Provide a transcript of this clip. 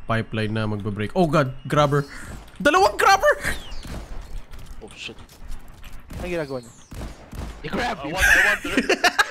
pipeline na magbe-break. Oh god, grabber. Dalawang grabber! Oh shit. Ang ginagawa niyo? I-grab you! I want to...